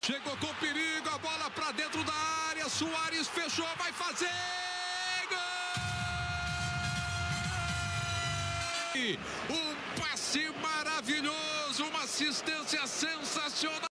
Chegou com perigo, a bola pra dentro da área, Suárez fechou, vai fazer! Gol!